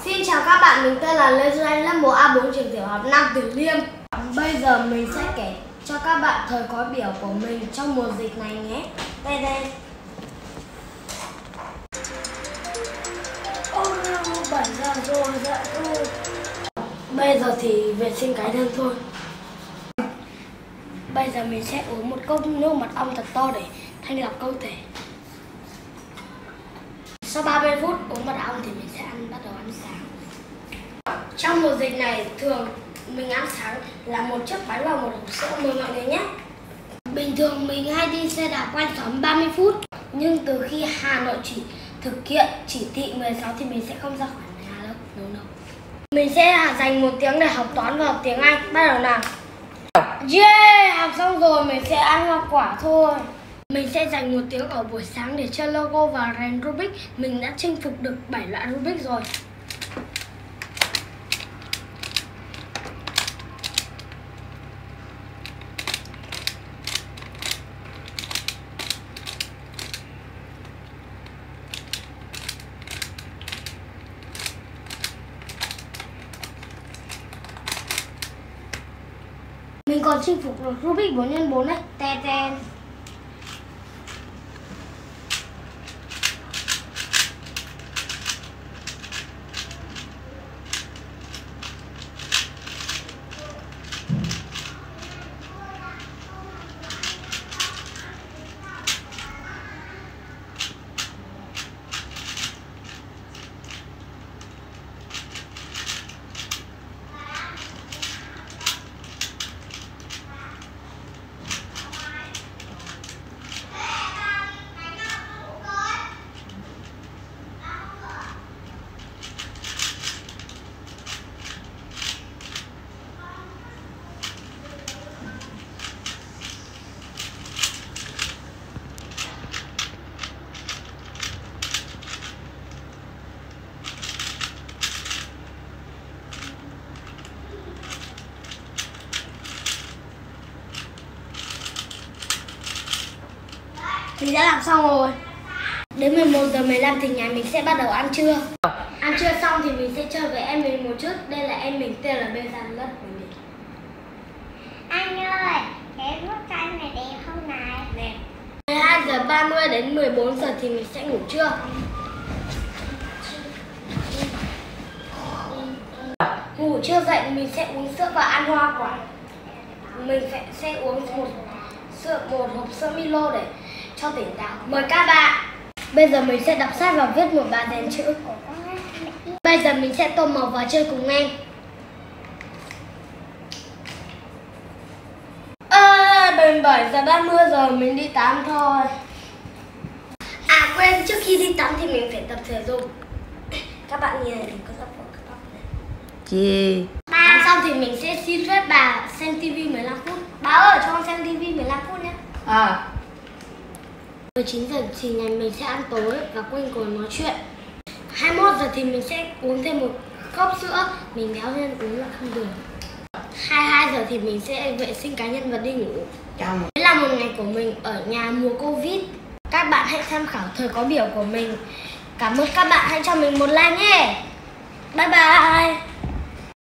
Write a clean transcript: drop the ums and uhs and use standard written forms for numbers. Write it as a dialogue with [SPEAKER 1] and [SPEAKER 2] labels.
[SPEAKER 1] Xin chào các bạn, mình tên là Lê Duy Anh, lớp 1A4 trường tiểu học Nam Từ Liêm. Bây giờ mình sẽ kể cho các bạn thời khói biểu của mình trong mùa dịch này nhé. Đây. Ôi, 7 giờ rồi, dậy thôi. Bây giờ thì vệ sinh cái thân thôi. Bây giờ mình sẽ uống một cốc nước mật ong thật to để thanh lọc cơ thể. Sau 30 phút uống mật ong thì mình sẽ bắt đầu ăn sáng. Trong mùa dịch này thường mình ăn sáng là một chiếc bánh và một hộp sữa, mời mọi người nhé. Bình thường mình hay đi xe đạp quanh xóm 30 phút. Nhưng từ khi Hà Nội thực hiện chỉ thị 16 thì mình sẽ không ra khỏi nhà đâu. Mình sẽ dành 1 tiếng để học toán và học tiếng Anh. Bắt đầu nào. Yeah, học xong rồi mình sẽ ăn hoa quả thôi. Mình sẽ dành 1 tiếng ở buổi sáng để chơi Lego và rèn Rubik. Mình đã chinh phục được 7 loại Rubik rồi. Mình còn chinh phục được Rubik 4x4 đấy. Ten. Mình đã làm xong rồi. Đến 11 giờ 15 thì nhà mình sẽ bắt đầu ăn trưa. Ăn trưa xong thì mình sẽ chơi với em mình một chút. Đây là em mình tên là Bê Giang, lớp của mình.
[SPEAKER 2] Anh ơi, cái bức tranh này đẹp không này?
[SPEAKER 1] Đẹp. 12 giờ 30 đến 14 giờ thì mình sẽ ngủ trưa. Ngủ trưa dậy mình sẽ uống sữa và ăn hoa quả. Mình sẽ uống một hộp sữa Milo để cho tỉnh táo. Mời các bạn. Bây giờ mình sẽ đọc sách và viết một bài đèn chữ. Bây giờ mình sẽ tô màu và chơi cùng em. Đến 7 giờ 30 rồi mình đi tắm thôi. À quên, trước khi đi tắm thì mình phải tập thể dục. Các bạn nhìn này, đừng có dập vào các bạn này.
[SPEAKER 3] Gì?
[SPEAKER 1] Tắm xong thì mình sẽ xin phép bà xem tivi 15 phút. Bà ơi, cho con xem tivi 15 phút nhé. 19 giờ thì nhà mình sẽ ăn tối và quanh ngồi nói chuyện. 21 giờ thì mình sẽ uống thêm một cốc sữa. Mình béo nên uống là không được. 22 giờ thì mình sẽ vệ sinh cá nhân và đi ngủ. Đấy là một ngày của mình ở nhà mùa Covid. Các bạn hãy tham khảo thời khói biểu của mình. Cảm ơn các bạn, hãy cho mình một like nhé. Bye bye.